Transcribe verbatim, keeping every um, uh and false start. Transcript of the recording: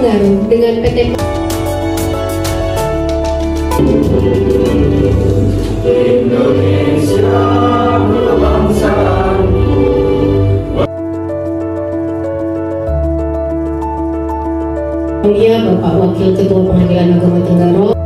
Tenggara dengan P T Indonesia bangsaku. Mulia Bapak Wakil Ketua Pengadilan Agama Tenggara.